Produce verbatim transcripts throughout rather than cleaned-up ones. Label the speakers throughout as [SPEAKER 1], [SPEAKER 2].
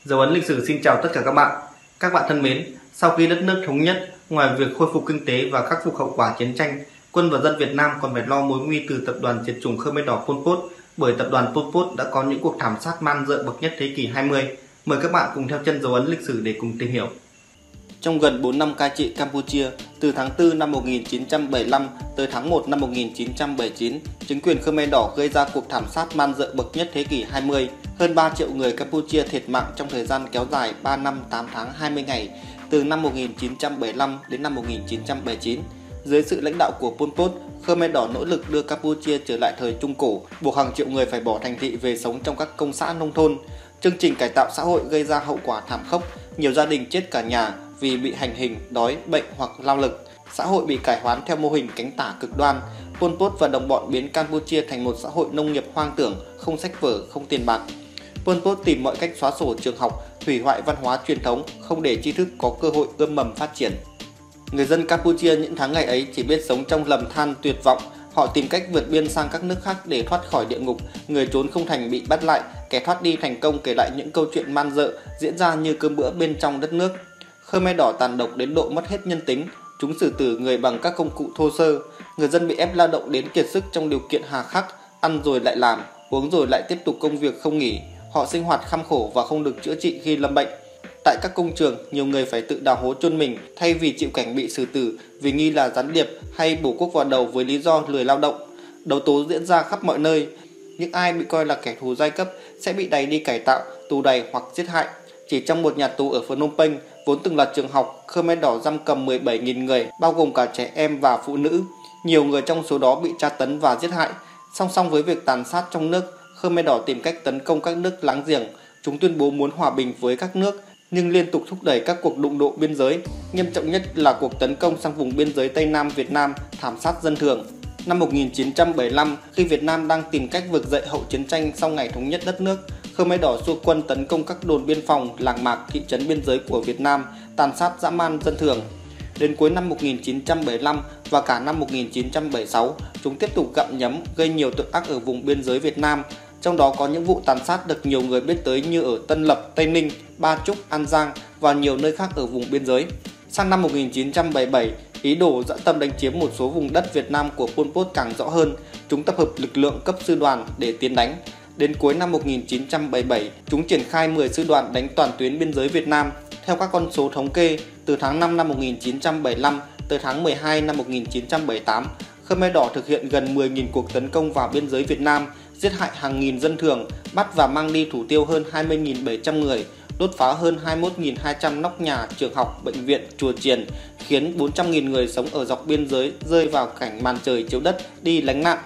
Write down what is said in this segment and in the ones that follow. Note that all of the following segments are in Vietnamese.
[SPEAKER 1] Dấu ấn lịch sử xin chào tất cả các bạn. Các bạn thân mến, sau khi đất nước thống nhất, ngoài việc khôi phục kinh tế và khắc phục hậu quả chiến tranh, quân và dân Việt Nam còn phải lo mối nguy từ tập đoàn diệt chủng Khmer Đỏ Pol Pot, bởi tập đoàn Pol Pot đã có những cuộc thảm sát man rợ bậc nhất thế kỷ hai mươi. Mời các bạn cùng theo chân dấu ấn lịch sử để cùng tìm hiểu. Trong gần bốn năm cai trị Campuchia, từ tháng tư năm một nghìn chín trăm bảy mươi lăm tới tháng một năm một nghìn chín trăm bảy mươi chín, chính quyền Khmer Đỏ gây ra cuộc thảm sát man rợ bậc nhất thế kỷ hai mươi. Hơn ba triệu người Campuchia thiệt mạng trong thời gian kéo dài ba năm tám tháng hai mươi ngày, từ năm một nghìn chín trăm bảy mươi lăm đến năm một nghìn chín trăm bảy mươi chín. Dưới sự lãnh đạo của Pol Pot, Khmer Đỏ nỗ lực đưa Campuchia trở lại thời Trung Cổ, buộc hàng triệu người phải bỏ thành thị về sống trong các công xã nông thôn. Chương trình cải tạo xã hội gây ra hậu quả thảm khốc, nhiều gia đình chết cả nhà vì bị hành hình, đói, bệnh hoặc lao lực. Xã hội bị cải hoán theo mô hình cánh tả cực đoan. Pol Pot và đồng bọn biến Campuchia thành một xã hội nông nghiệp hoang tưởng, không sách vở, không tiền bạc. Pol Pot tìm mọi cách xóa sổ trường học, hủy hoại văn hóa truyền thống, không để tri thức có cơ hội ươm mầm phát triển. Người dân Campuchia những tháng ngày ấy chỉ biết sống trong lầm than tuyệt vọng. Họ tìm cách vượt biên sang các nước khác để thoát khỏi địa ngục. Người trốn không thành bị bắt lại, kẻ thoát đi thành công kể lại những câu chuyện man rợ diễn ra như cơm bữa bên trong đất nước. Khmer Đỏ tàn độc đến độ mất hết nhân tính. Chúng xử tử người bằng các công cụ thô sơ. Người dân bị ép lao động đến kiệt sức trong điều kiện hà khắc, ăn rồi lại làm, uống rồi lại tiếp tục công việc không nghỉ. Họ sinh hoạt kham khổ và không được chữa trị khi lâm bệnh. Tại các công trường, nhiều người phải tự đào hố chôn mình thay vì chịu cảnh bị xử tử vì nghi là gián điệp hay bổ quốc vào đầu với lý do lười lao động. Đấu tố diễn ra khắp mọi nơi. Những ai bị coi là kẻ thù giai cấp sẽ bị đày đi cải tạo, tù đày hoặc giết hại. Chỉ trong một nhà tù ở Phnom Penh, vốn từng là trường học, Khmer Đỏ giam cầm mười bảy nghìn người, bao gồm cả trẻ em và phụ nữ. Nhiều người trong số đó bị tra tấn và giết hại. Song song với việc tàn sát trong nước, Khmer Đỏ tìm cách tấn công các nước láng giềng. Chúng tuyên bố muốn hòa bình với các nước, nhưng liên tục thúc đẩy các cuộc đụng độ biên giới. Nghiêm trọng nhất là cuộc tấn công sang vùng biên giới Tây Nam Việt Nam, thảm sát dân thường. Năm một nghìn chín trăm bảy mươi lăm, khi Việt Nam đang tìm cách vực dậy hậu chiến tranh sau ngày thống nhất đất nước, Khmer Đỏ xua quân tấn công các đồn biên phòng, làng mạc, thị trấn biên giới của Việt Nam, tàn sát dã man dân thường. Đến cuối năm một nghìn chín trăm bảy mươi lăm và cả năm một nghìn chín trăm bảy mươi sáu, chúng tiếp tục gặm nhấm, gây nhiều tội ác ở vùng biên giới Việt Nam. Trong đó có những vụ tàn sát được nhiều người biết tới như ở Tân Lập, Tây Ninh, Ba Chúc, An Giang và nhiều nơi khác ở vùng biên giới. Sang năm một nghìn chín trăm bảy mươi bảy, ý đồ dã tâm đánh chiếm một số vùng đất Việt Nam của Pol Pot càng rõ hơn. Chúng tập hợp lực lượng cấp sư đoàn để tiến đánh. Đến cuối năm một nghìn chín trăm bảy mươi bảy, chúng triển khai mười sư đoàn đánh toàn tuyến biên giới Việt Nam. Theo các con số thống kê, từ tháng năm năm một nghìn chín trăm bảy mươi lăm tới tháng mười hai năm một nghìn chín trăm bảy mươi tám, Khmer Đỏ thực hiện gần mười nghìn cuộc tấn công vào biên giới Việt Nam, giết hại hàng nghìn dân thường, bắt và mang đi thủ tiêu hơn hai mươi nghìn bảy trăm người, đốt phá hơn hai mươi mốt nghìn hai trăm nóc nhà, trường học, bệnh viện, chùa chiền, khiến bốn trăm nghìn người sống ở dọc biên giới rơi vào cảnh màn trời chiếu đất đi lánh nạn.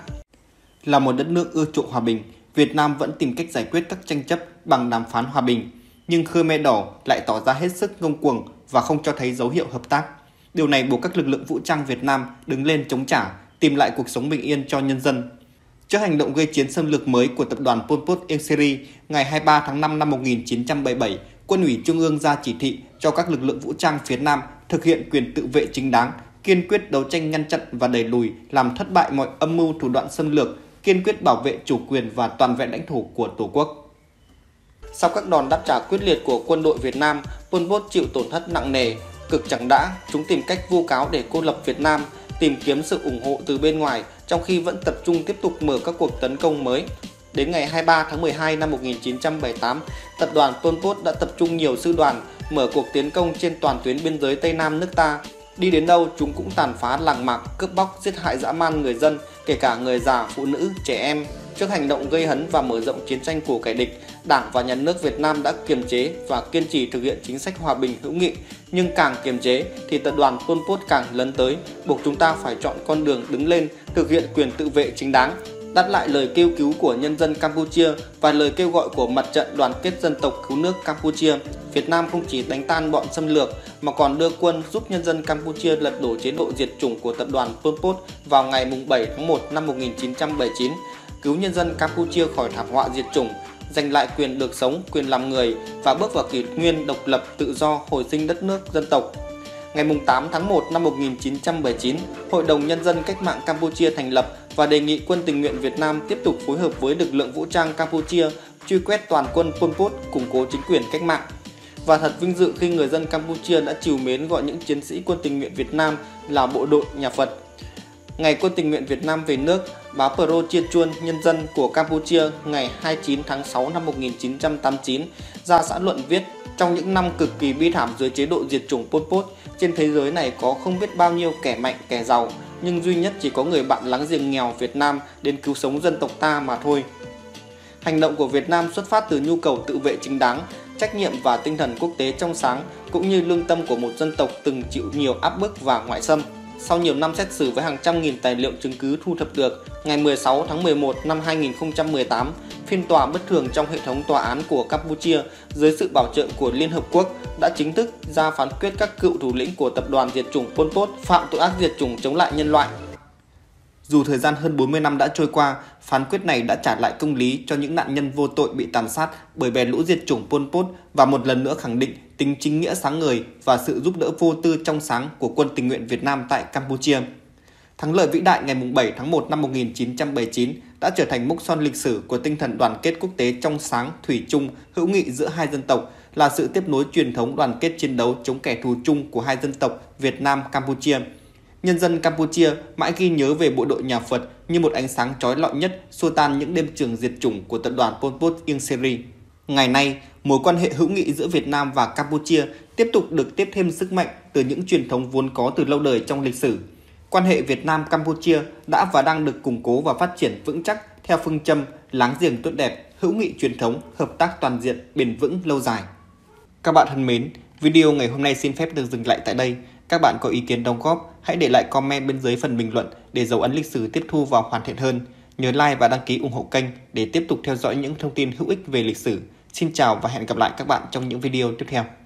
[SPEAKER 1] Là một đất nước ưa chuộng hòa bình, Việt Nam vẫn tìm cách giải quyết các tranh chấp bằng đàm phán hòa bình, nhưng Khmer Đỏ lại tỏ ra hết sức ngông cuồng và không cho thấy dấu hiệu hợp tác. Điều này buộc các lực lượng vũ trang Việt Nam đứng lên chống trả, tìm lại cuộc sống bình yên cho nhân dân. Trước hành động gây chiến xâm lược mới của tập đoàn Pol Pot Ieng Seri, ngày hai mươi ba tháng năm năm một nghìn chín trăm bảy mươi bảy, Quân ủy Trung ương ra chỉ thị cho các lực lượng vũ trang phía Nam thực hiện quyền tự vệ chính đáng, kiên quyết đấu tranh ngăn chặn và đẩy lùi, làm thất bại mọi âm mưu thủ đoạn xâm lược, kiên quyết bảo vệ chủ quyền và toàn vẹn lãnh thổ của Tổ quốc. Sau các đòn đáp trả quyết liệt của quân đội Việt Nam, Pol Pot chịu tổn thất nặng nề. Cực chẳng đã, chúng tìm cách vu cáo để cô lập Việt Nam, tìm kiếm sự ủng hộ từ bên ngoài, trong khi vẫn tập trung tiếp tục mở các cuộc tấn công mới. Đến ngày hai mươi ba tháng mười hai năm một nghìn chín trăm bảy mươi tám, tập đoàn Pol Pot đã tập trung nhiều sư đoàn, mở cuộc tiến công trên toàn tuyến biên giới Tây Nam nước ta. Đi đến đâu, chúng cũng tàn phá làng mạc, cướp bóc, giết hại dã man người dân, kể cả người già, phụ nữ, trẻ em. Trước hành động gây hấn và mở rộng chiến tranh của kẻ địch, Đảng và Nhà nước Việt Nam đã kiềm chế và kiên trì thực hiện chính sách hòa bình hữu nghị. Nhưng càng kiềm chế thì tập đoàn Pol Pot càng lấn tới, buộc chúng ta phải chọn con đường đứng lên, thực hiện quyền tự vệ chính đáng. Đáp lại lời kêu cứu của nhân dân Campuchia và lời kêu gọi của Mặt trận Đoàn kết Dân tộc Cứu nước Campuchia, Việt Nam không chỉ đánh tan bọn xâm lược mà còn đưa quân giúp nhân dân Campuchia lật đổ chế độ diệt chủng của tập đoàn Pol Pot vào ngày bảy tháng một năm một nghìn chín trăm bảy mươi chín, cứu nhân dân Campuchia khỏi thảm họa diệt chủng, giành lại quyền được sống, quyền làm người và bước vào kỷ nguyên độc lập tự do hồi sinh đất nước dân tộc. Ngày tám tháng một năm một nghìn chín trăm bảy mươi chín, Hội đồng Nhân dân Cách mạng Campuchia thành lập và đề nghị quân tình nguyện Việt Nam tiếp tục phối hợp với lực lượng vũ trang Campuchia truy quét toàn quân Pol Pot, củng cố chính quyền cách mạng. Và thật vinh dự khi người dân Campuchia đã trìu mến gọi những chiến sĩ quân tình nguyện Việt Nam là bộ đội nhà Phật. Ngày quân tình nguyện Việt Nam về nước, báo Pro Chia Chuan Nhân dân của Campuchia ngày hai mươi chín tháng sáu năm một nghìn chín trăm tám mươi chín ra xã luận viết: trong những năm cực kỳ bi thảm dưới chế độ diệt chủng Pol Pot, trên thế giới này có không biết bao nhiêu kẻ mạnh kẻ giàu, nhưng duy nhất chỉ có người bạn láng giềng nghèo Việt Nam đến cứu sống dân tộc ta mà thôi. Hành động của Việt Nam xuất phát từ nhu cầu tự vệ chính đáng, trách nhiệm và tinh thần quốc tế trong sáng, cũng như lương tâm của một dân tộc từng chịu nhiều áp bức và ngoại xâm. Sau nhiều năm xét xử với hàng trăm nghìn tài liệu chứng cứ thu thập được, ngày mười sáu tháng mười một năm hai nghìn không trăm mười tám, phiên tòa bất thường trong hệ thống tòa án của Campuchia dưới sự bảo trợ của Liên Hợp Quốc đã chính thức ra phán quyết các cựu thủ lĩnh của tập đoàn diệt chủng Pol Pot phạm tội ác diệt chủng chống lại nhân loại. Dù thời gian hơn bốn mươi năm đã trôi qua, phán quyết này đã trả lại công lý cho những nạn nhân vô tội bị tàn sát bởi bè lũ diệt chủng Pol Pot và một lần nữa khẳng định tính chính nghĩa sáng ngời và sự giúp đỡ vô tư trong sáng của quân tình nguyện Việt Nam tại Campuchia. Thắng lợi vĩ đại ngày bảy tháng một năm một nghìn chín trăm bảy mươi chín đã trở thành mốc son lịch sử của tinh thần đoàn kết quốc tế trong sáng, thủy chung, hữu nghị giữa hai dân tộc, là sự tiếp nối truyền thống đoàn kết chiến đấu chống kẻ thù chung của hai dân tộc Việt Nam Campuchia. Nhân dân Campuchia mãi ghi nhớ về bộ đội nhà Phật như một ánh sáng chói lọi nhất xua tan những đêm trường diệt chủng của tập đoàn Pol Pot Ieng Seri. Ngày nay, mối quan hệ hữu nghị giữa Việt Nam và Campuchia tiếp tục được tiếp thêm sức mạnh từ những truyền thống vốn có từ lâu đời trong lịch sử. Quan hệ Việt Nam-Campuchia đã và đang được củng cố và phát triển vững chắc theo phương châm láng giềng tốt đẹp, hữu nghị truyền thống, hợp tác toàn diện, bền vững lâu dài. Các bạn thân mến, video ngày hôm nay xin phép được dừng lại tại đây. Các bạn có ý kiến đóng góp, hãy để lại comment bên dưới phần bình luận để dấu ấn lịch sử tiếp thu và hoàn thiện hơn. Nhớ like và đăng ký ủng hộ kênh để tiếp tục theo dõi những thông tin hữu ích về lịch sử. Xin chào và hẹn gặp lại các bạn trong những video tiếp theo.